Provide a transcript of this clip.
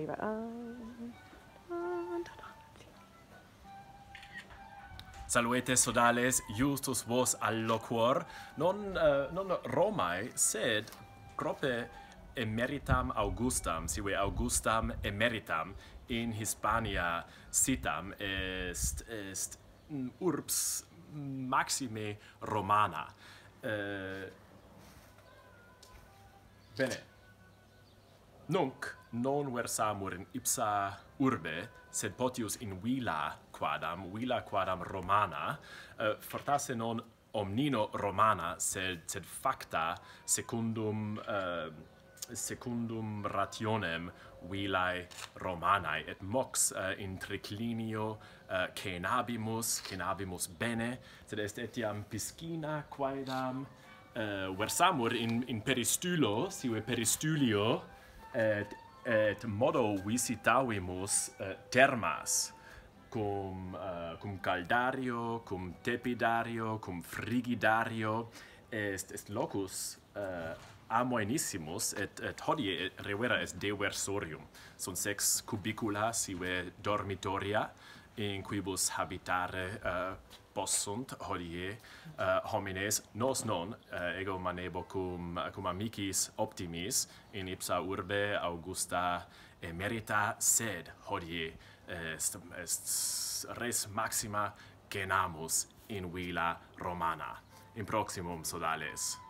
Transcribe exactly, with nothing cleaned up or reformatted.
Right. Um, Salvete sodales, justus vos alloquor, non, uh, non Romae, sed prope emeritam Augustam, sive Augustam emeritam, in Hispania sitam, est, est urbs maxime Romana. Uh, bene. Nunc non versamur in ipsa urbe, sed potius in villa quadam, villa quadam Romana, uh, fortasse non omnino Romana, sed, sed facta secundum, uh, secundum rationem villae Romanae, et mox uh, in triclinio uh, cenabimus, cenabimus bene, sed est etiam piscina quaedam uh, versamur in, in peristulo, sive peristulio, et et modo visitavimus uh, termas cum uh, cum caldario, cum tepidario, cum frigidario, est est locus uh, amoenissimus, et et hodie revera est diversorium. Sunt sex cubicula sive dormitoria, in quibus habitare uh, possunt hodie uh, homines, nos non, uh, ego manebo cum, cum amicis optimis, in ipsa urbe Augusta emerita, sed hodie est, est res maxima cenamus in villa Romana. In proximum sodales.